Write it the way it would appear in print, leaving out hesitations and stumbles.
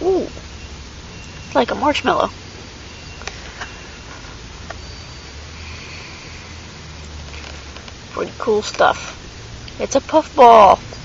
Ooh, it's like a marshmallow. Pretty cool stuff. It's a puffball.